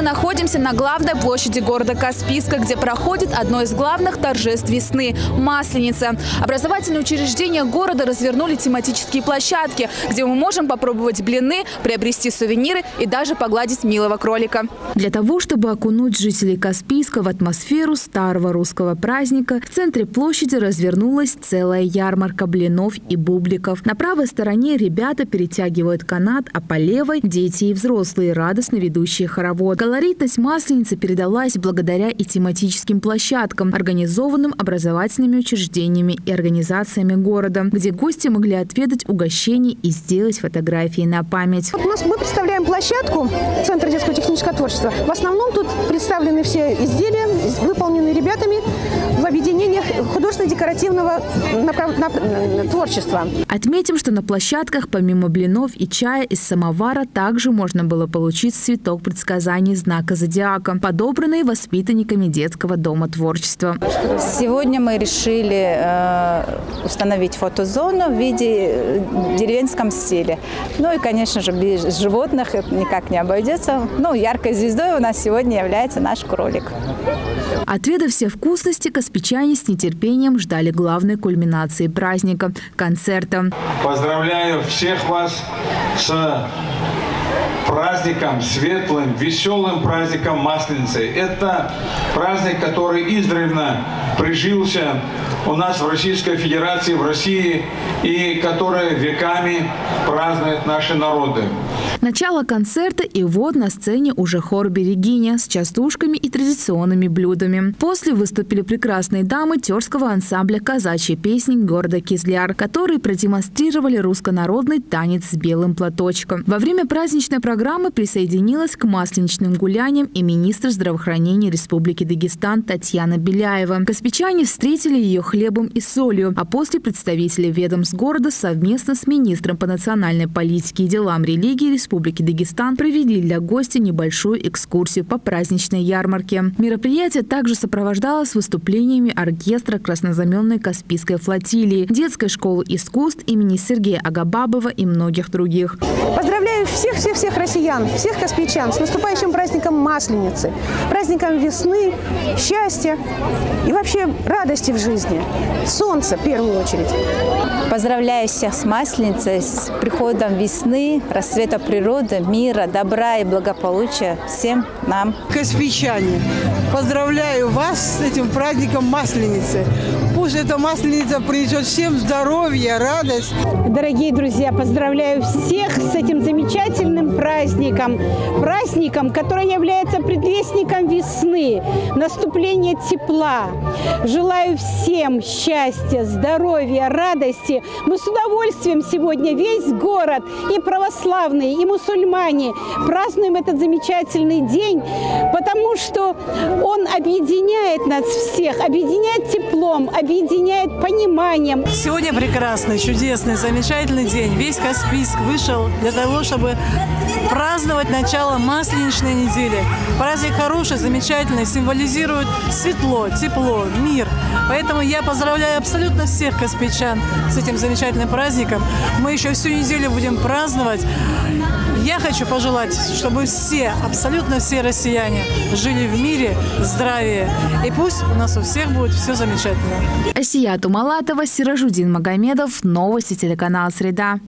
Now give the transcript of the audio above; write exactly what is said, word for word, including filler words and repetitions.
находимся на главной площади города Каспийска, где проходит одно из главных торжеств весны – Масленица. Образовательные учреждения города развернули тематические площадки, где мы можем попробовать блины, приобрести сувениры и даже погладить милого кролика. Для того, чтобы окунуть жителей Каспийска в атмосферу старого русского праздника, в центре площади развернулась целая ярмарка блинов и бубликов. На правой стороне ребята перетягивают канат, а по левой – дети и взрослые, радостно ведущие хоровод. Колоритность Масленицы передалась благодаря и тематическим площадкам, организованным образовательными учреждениями и организациями города, где гости могли отведать угощений и сделать фотографии на память. Вот у нас мы представляем площадку Центра детского технического творчества. В основном тут представлены все изделия, выполненные ребятами в объединениях художественно-декоративного направ... нап... творчества. Отметим, что на площадках помимо блинов и чая из самовара также можно было получить цветок предсказаний знака зодиака, подобранный воспитанниками детского дома творчества. Сегодня мы решили э, установить фотозону в виде деревенском стиле. Ну и, конечно же, без животных это никак не обойдется. Ну, яркой звездой у нас сегодня является наш кролик. Отведав все вкусности, каспичане с нетерпением ждали главной кульминации праздника – концерта. Поздравляю всех вас с праздником, светлым, веселым праздником Масленицы. Это праздник, который издревле прижился у нас в Российской Федерации, в России, и который веками празднуют наши народы. Начало концерта, и вот на сцене уже хор «Берегиня» с частушками и традиционными блюдами. После выступили прекрасные дамы тёрского ансамбля «Казачьи песни» города Кизляр, которые продемонстрировали русско-народный танец с белым платочком. Во время праздничной программы присоединилась к масленичным гуляниям и министр здравоохранения Республики Дагестан Татьяна Беляева. Каспичане встретили ее хлебом и солью, а после представители ведомств города совместно с министром по национальной политике и делам религии Республики Дагестан провели для гостя небольшую экскурсию по праздничной ярмарке. Мероприятие также сопровождалось выступлениями оркестра краснознаменной Каспийской флотилии, детской школы искусств имени Сергея Агабабова и многих других. Поздравляю всех-всех-всех россиян, всех каспийчан с наступающим праздником Масленицы, праздником весны, счастья и вообще радости в жизни. Солнца в первую очередь. Поздравляю всех с Масленицей, с приходом весны, расцвета природы, мира, добра и благополучия всем нам. Каспийчане, поздравляю вас с этим праздником Масленицы. Пусть эта Масленица принесет всем здоровье, радость. Дорогие друзья, поздравляю всех с этим замечательным праздником. Праздником, который является предвестником весны, наступления тепла. Желаю всем счастья, здоровья, радости. Мы с удовольствием сегодня весь город, и православные, и мусульмане, празднуем этот замечательный день, потому что он объединяет нас всех, объединяет теплом, объединяет пониманием. Сегодня прекрасный, чудесный, замечательный день. Весь Каспийск вышел для того, чтобы праздновать начало масленичной недели. Праздник хороший, замечательный, символизирует светло, тепло, мир. Поэтому я поздравляю абсолютно всех каспийчан с этим замечательным праздником. Мы еще всю неделю будем праздновать. Я хочу пожелать, чтобы все, абсолютно все россияне жили в мире, здравии. И пусть у нас у всех будет все замечательно. Асия Тумалатова, Сиражудин Магомедов. Новости телеканала «Среда».